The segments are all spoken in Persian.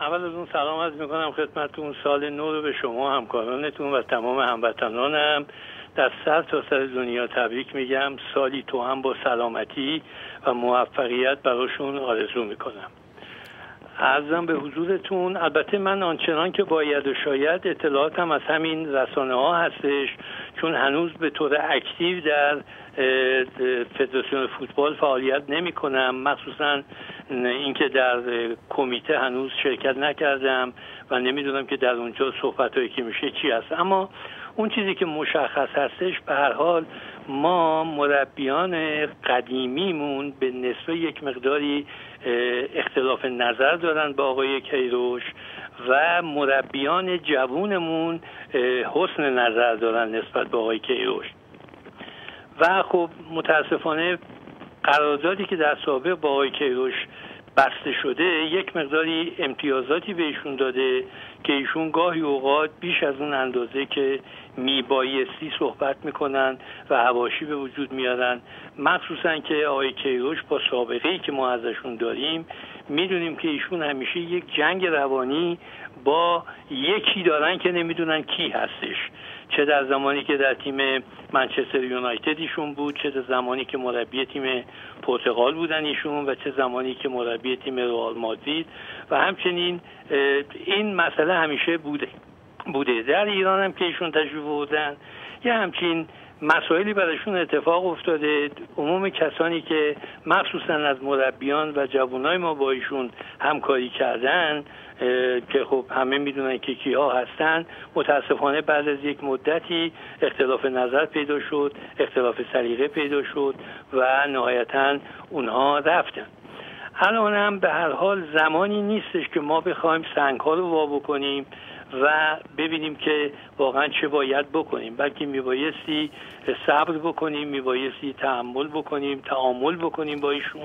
اول از اون سلام عرض میکنم خدمتتون. سال نو رو به شما همکارانتون و تمام هموطنانم در سر تا سر دنیا تبریک میگم. سالی تو هم با سلامتی و موفقیت براشون آرزو میکنم. عرضم به حضورتون، البته من آنچنان که باید و شاید اطلاعاتم از همین رسانه ها هستش، چون هنوز به طور اکتیو در فدراسیون فوتبال فعالیت نمی کنم، مخصوصا اینکه در کمیته هنوز شرکت نکردم و نمیدونم که در اونجا صحبت هایی که میشه چی هست. اما اون چیزی که مشخص هستش، به هر حال ما مربیان قدیمیمون به نسبت یک مقداری اختلاف نظر دارن با آقای کیروش و مربیان جوونمون حسن نظر دارن نسبت به آقای کیروش. و خب متاسفانه قراردادی که در سابق با آقای کیروش بسته شده یک مقداری امتیازاتی به ایشون داده که ایشون گاهی اوقات بیش از اون اندازه که میبایستی صحبت میکنن و حواشی به وجود میارن، مخصوصا که آقای کیروش با سابقه‌ای که ما ازشون داریم میدونیم که ایشون همیشه یک جنگ روانی با یکی دارن که نمیدونن کی هستش، چه در زمانی که در تیم منچستر یونایتد ایشون بود، چه در زمانی که مربی تیم پرتغال بودن ایشون و چه زمانی که مربی تیم رئال مادرید و همچنین این مسئله همیشه بوده. در ایران هم که ایشون تشریف بردن یه همچین مسائلی براشون اتفاق افتاده. عموم کسانی که مخصوصا از مربیان و جوانای ما با ایشون همکاری کردن که خب همه میدونن که کیها هستن، متاسفانه بعد از یک مدتی اختلاف نظر پیدا شد، اختلاف سلیقه پیدا شد و نهایتاً اونها رفتن. الان هم به هر حال زمانی نیستش که ما بخوایم سنگ‌ها رو وا بکنیم و ببینیم که واقعا چه باید بکنیم، بلکه میبایستی صبر بکنیم، میبایستی تحمل بکنیم، تعامل بکنیم با ایشون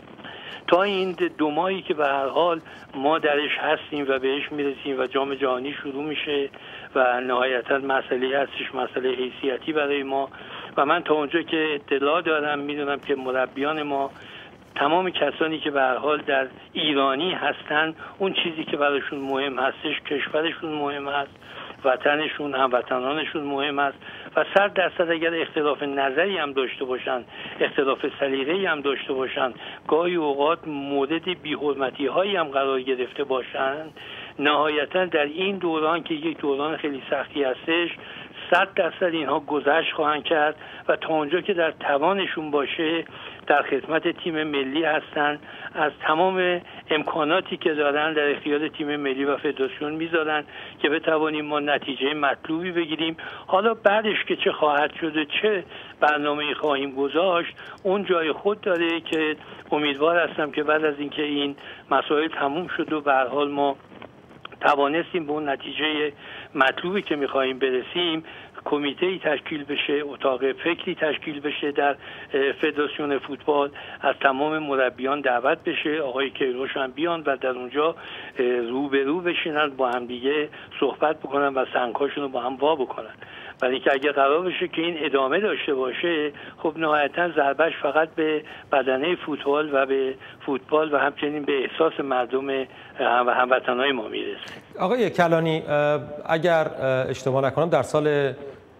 تا این 2 ماهی که به هر حال ما درش هستیم و بهش میرسیم و جام جهانی شروع میشه و نهایتا مسئله هستش، مسئله حیثیتی برای ما. و من تا اونجا که اطلاع دارم میدونم که مربیان ما، تمام کسانی که به هر حال در ایرانی هستن، اون چیزی که براشون مهم هستش کشورشون مهم هست، وطنشون، هموطنانشون مهم است و 100% اگر اختلاف نظری هم داشته باشن، اختلاف سلیقه‌ای هم داشته باشن، گاهی اوقات مورد بی‌حرمتی هایی هم قرار گرفته باشن، نهایتا در این دوران که یک دوران خیلی سختی هستش 100% اینها گذشت خواهند کرد و تا اونجا که در توانشون باشه در خدمت تیم ملی هستن، از تمام امکاناتی که دارن در اختیار تیم ملی و فدراسیون میذارن که بتوانیم ما نتیجه مطلوبی بگیریم. حالا بعدش که چه خواهد شد و چه برنامه‌ای خواهیم گذاشت اون جای خود داره که امیدوار هستم که بعد از اینکه این مسائل تموم شد و به هر حال ما توانستیم به اون نتیجه مطلوبی که می‌خواهیم برسیم، کمیته‌ای تشکیل بشه، اتاق فکری تشکیل بشه در فدراسیون فوتبال، از تمام مربیان دعوت بشه، آقای کیروش هم بیان و در اونجا روبرو بشینن، با هم دیگه صحبت بکنن و سنگ‌هاشون رو با هم وا بکنن. ولی که اگه قرار بشه که این ادامه داشته باشه، خب نهایتاً ضربش فقط به بدنه فوتبال و به فوتبال و همچنین به احساس مردم و هموطنای ما میرسه. آقای کلانی، اگر اشتباه نکنم در سال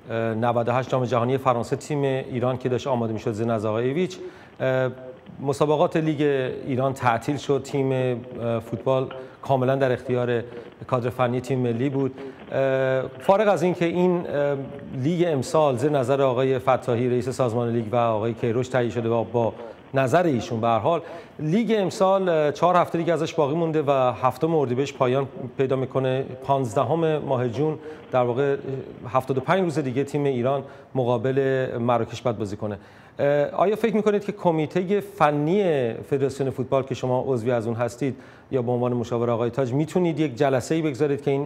98 جام جهانی فرانسه تیم ایران که داشت آماده میشد زیر نظر آقای ایویچ، مسابقات لیگ ایران تعطیل شد، تیم فوتبال کاملا در اختیار کادر فنی تیم ملی بود. فارغ از این که این لیگ امسال زیر نظر آقای فتاحی رئیس سازمان لیگ و آقای کیروش تهیه شده و با نظر ایشون، به هر حال لیگ امسال 4 هفته دیگه ازش باقی مونده و 7 اردیبهشت پایان پیدا میکنه. 15 ماه جون در واقع 75 روز دیگه تیم ایران مقابل مراکش باید بازی کنه. آیا فکر میکنید که کمیته فنی فدراسیون فوتبال که شما عضوی از اون هستید یا به عنوان مشاور آقای تاج میتونید یک جلسه‌ای بگذارید که این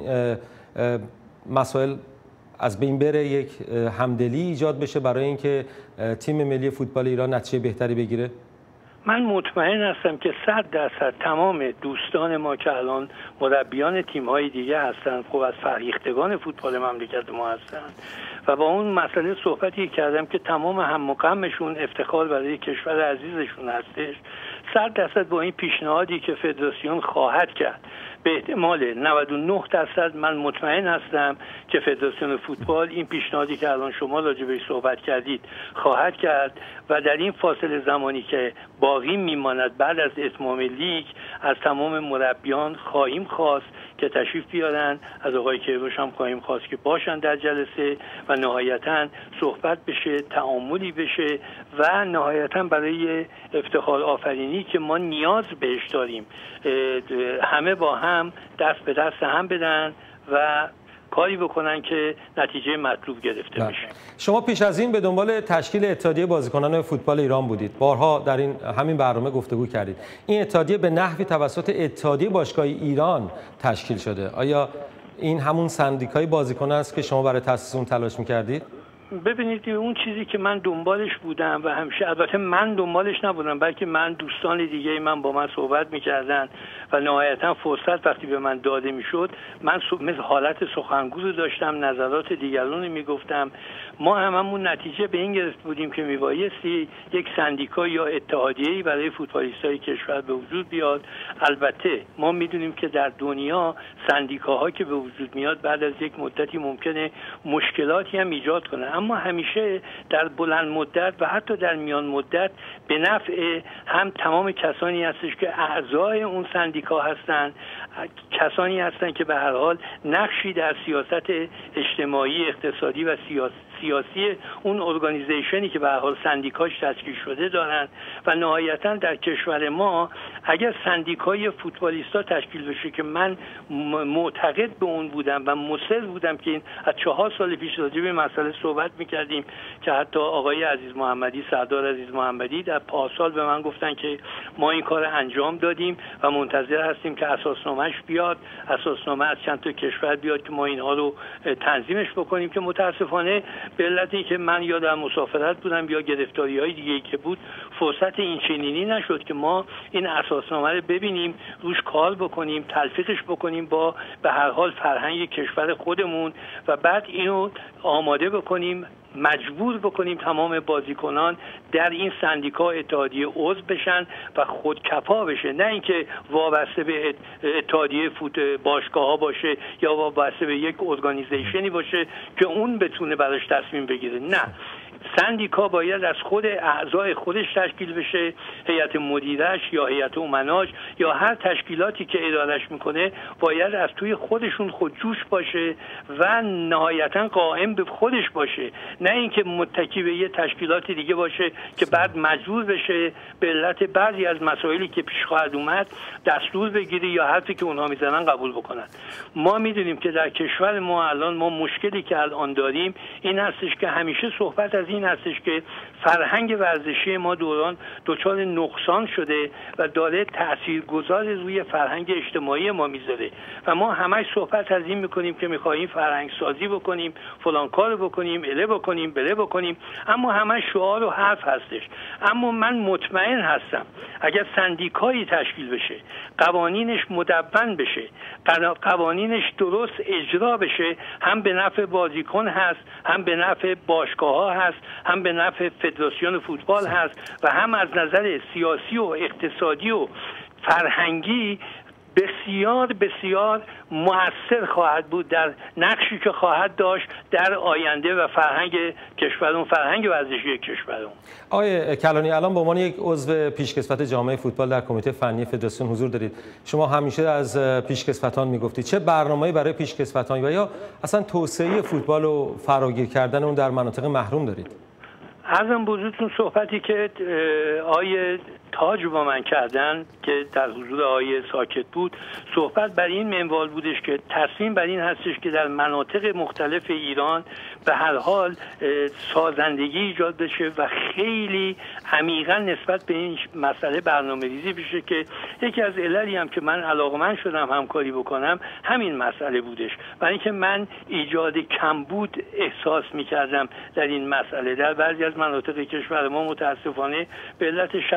مسائل از بین بره، یک همدلی ایجاد بشه برای اینکه تیم ملی فوتبال ایران نتیجه بهتری بگیره؟ من مطمئن هستم که 100% تمام دوستان ما که الان مربیان تیم‌های دیگه هستن، خب از فرهیختگان فوتبال مملکت ما هستن و با اون مسئله صحبتی کردم که تمام هم و غمشون افتخار برای کشور عزیزشون هستش، 100% با این پیشنهادی که فدراسیون خواهد کرد، به احتمال 99% من مطمئن هستم که فدراسیون فوتبال این پیشنهادی که الان شما راجع بهش صحبت کردید خواهد کرد و در این فاصله زمانی که باقی میماند بعد از اتمام لیگ از تمام مربیان خواهیم خواست که تشریف بیارن، از آقای کیروش هم خواهیم خواست که باشن در جلسه و نهایتاً صحبت بشه، تعاملی بشه و نهایتاً برای افتخار آفرینی که ما نیاز بهش داریم همه با هم دست به دست هم بدن و کاری بکنن که نتیجه مطلوب گرفته بشه. شما پیش از این به دنبال تشکیل اتحادیه بازیکنان فوتبال ایران بودید. بارها در همین برنامه گفتگو کردید. این اتحادیه به نحوی توسط اتحادیه باشگاه ایران تشکیل شده. آیا این همون سندیکای بازیکن است که شما برای تأسیس اون تلاش می‌کردید؟ ببینید اون چیزی که من دنبالش بودم و همیشه، البته من دنبالش نبودم بلکه من دوستان دیگه من با من صحبت میکردن و نهایتا فرصت وقتی به من داده میشد من مثل حالت سخنگو رو داشتم، نظرات دیگران رو میگفتم. ما هممون نتیجه به این گرفته بودیم که میبایستی یک سندیکا یا اتحادیه‌ای برای فوتبالیستای کشور به وجود بیاد. البته ما میدونیم که در دنیا سندیکاها که به وجود میاد بعد از یک مدتی ممکنه مشکلاتی هم ایجاد کنه، اما همیشه در بلند مدت و حتی در میان مدت به نفع هم تمام کسانی هستش که اعضای اون سندیکا هستن، کسانی هستن که به هر حال نقشی در سیاست اجتماعی، اقتصادی و سیاسی اون ارگانیزیشنی که به هر حال سندیکاش تشکیل شده دارن و نهایتا در کشور ما اگر سندیکای فوتبالیستا تشکیل بشه که من معتقد به اون بودم و مصر بودم که این از 4 سال پیش راجع به مسئله صحبت می‌کردیم که حتی آقای عزیز محمدی، سردار عزیز محمدی در پارسال به من گفتن که ما این کار انجام دادیم و منتظر هستیم که اساسنامه‌اش بیاد، اساسنامه از چند تا کشور بیاد که ما اینها رو تنظیمش بکنیم که متاسفانه به علت اینکه من یا در مسافرت بودم یا گرفتاری‌های دیگه‌ای که بود فرصت این چنینی نشد که ما این اساسنامه رو ببینیم، روش کار بکنیم، تلفیقش بکنیم با به هر حال فرهنگ کشور خودمون و بعد اینو آماده بکنیم، مجبور بکنیم تمام بازیکنان در این سندیکا اتحادیه عضو بشن و خودکفا بشه، نه اینکه وابسته به اتحادیه باشگاه ها باشه یا وابسته به یک ارگانیزیشنی باشه که اون بتونه براش تصمیم بگیره. نه، سندیکا باید از خود اعضای خودش تشکیل بشه، هیئت مدیرش یا هیئت امناش یا هر تشکیلاتی که ادارش میکنه باید از توی خودشون خودجوش باشه و نهایتا قائم به خودش باشه، نه اینکه متکی به یه تشکیلات دیگه باشه که بعد مجبور بشه به علت بعضی از مسائلی که پیش خواهد اومد دستور بگیری یا حرفی که اونها میزنن قبول بکنن. ما میدونیم که در کشور ما الان ما مشکلی که الان داریم این هستش که همیشه صحبت از این هستش که فرهنگ ورزشی ما دچار نقصان شده و داره تاثیرگذار روی فرهنگ اجتماعی ما میذاره و ما همش صحبت از این میکنیم که میخوایم فرهنگ سازی بکنیم، فلان کار بکنیم، اله بکنیم، بله بکنیم، اما همش شعار و حرف هستش. اما من مطمئن هستم اگر سندیکایی تشکیل بشه، قوانینش مدون بشه، قوانینش درست اجرا بشه، هم به نفع بازیکن هست، هم به نفع باشگاه ها هست، هم به نفع فدراسیون فوتبال هست و هم از نظر سیاسی و اقتصادی و فرهنگی بسیار بسیار مؤثر خواهد بود در نقشی که خواهد داشت در آینده و فرهنگ کشورمون، فرهنگ ورزشی کشورمون. آقای کلانی، الان به عنوان یک عضو پیشکسوت جامعه فوتبال در کمیته فنی فدراسیون حضور دارید. شما همیشه از پیشکسوتان میگفتید، چه برنامه‌ای برای پیشکسوتان و یا اصلا توسعه فوتبال و فراگیر کردن اون در مناطق محروم دارید؟ عرضم بزرگتون صحبتی که آقای تاج با من کردن که در حضور آقای ساکت بود، صحبت بر این منوال بودش که تصمیم بر این هستش که در مناطق مختلف ایران به هر حال سازندگی ایجاد بشه و خیلی عمیقا نسبت به این مسئله برنامه‌ریزی بشه که یکی از عللی هم که من علاقه‌مند شدم همکاری بکنم همین مسئله بودش، برای اینکه من ایجاد کمبود احساس می‌کردم در این مسئله. در بعضی از مناطق کشور ما متاسفانه به علت شرایط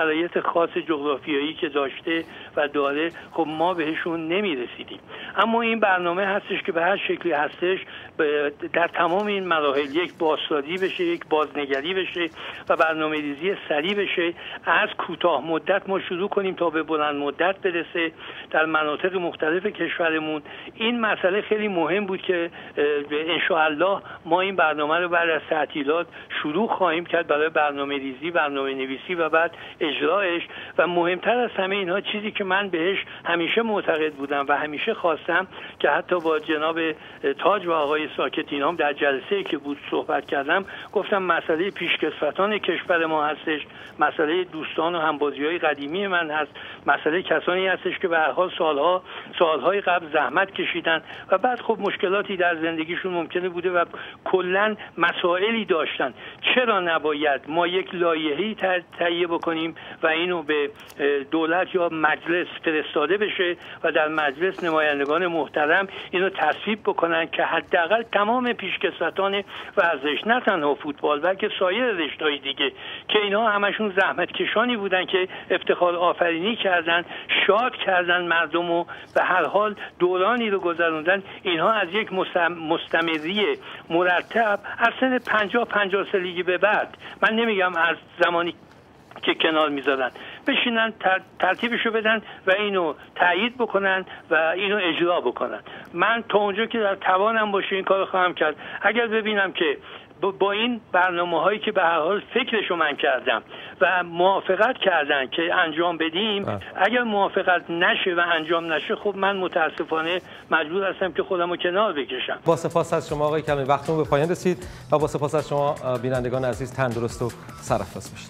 خاص جغرافیایی که داشته و داره خب ما بهشون نمیرسیدیم. اما این برنامه هستش که به هر شکلی هستش در تمام این مراحل یک بازسازی بشه، یک بازنگری بشه و برنامه‌ریزی سریع بشه. از کوتاه مدت ما شروع کنیم تا به بلند مدت برسه در مناطق مختلف کشورمون. این مسئله خیلی مهم بود که انشاءالله ما این برنامه رو بعد از تعطیلات شروع خواهیم کرد برای برنامه‌ریزی، برنامه‌نویسی و بعد اجرایش. و مهمتر از همه اینها چیزی که من بهش همیشه معتقد بودم و همیشه خواستم که حتی با جناب تاج و آقای ساکتین هم در جلسه‌ای که بود صحبت کردم، گفتم مسئله پیشکسوتان کشور ما هستش، مسئله دوستان و همبازی‌های قدیمی من هست، مسئله کسانی هستش که به هر حال سالهای قبل زحمت کشیدن و بعد خب مشکلاتی در زندگیشون ممکنه بوده و کلاً مسائلی داشتن. چرا نباید ما یک لایحه‌ای تهیه بکنیم و اینو به دولت یا مجلس فرستاده بشه و در مجلس نمایندگان محترم اینو تصویب بکنن که حداقل تمام پیشکسوتان ورزش، نه تنها فوتبال بلکه سایر رشته‌های دیگه که اینها همشون زحمت کشانی بودن که افتخار آفرینی کردن، شاد کردن مردم و به هر حال دورانی رو گذروندن، اینها از یک مستمری مرتب از سن 50 سالگی به بعد، من نمیگم از زمانی که کنار میذارن، بشینن ترتیبشو بدن و اینو تایید بکنن و اینو اجرا بکنن. من تا اونجا که در توانم باشه این کارو خواهم کرد. اگر ببینم که با این برنامه‌هایی که به هر حال فکرشو من کردم و موافقت کردن که انجام بدیم، اگر موافقت نشه و انجام نشه، خب من متاسفانه مجبور هستم که خودمو کنار بکشم. با سپاس از شما آقای کلمی، وقتمون به پایان رسید و با سپاس از شما بینندگان عزیز، تندرست و سرافراز باشید.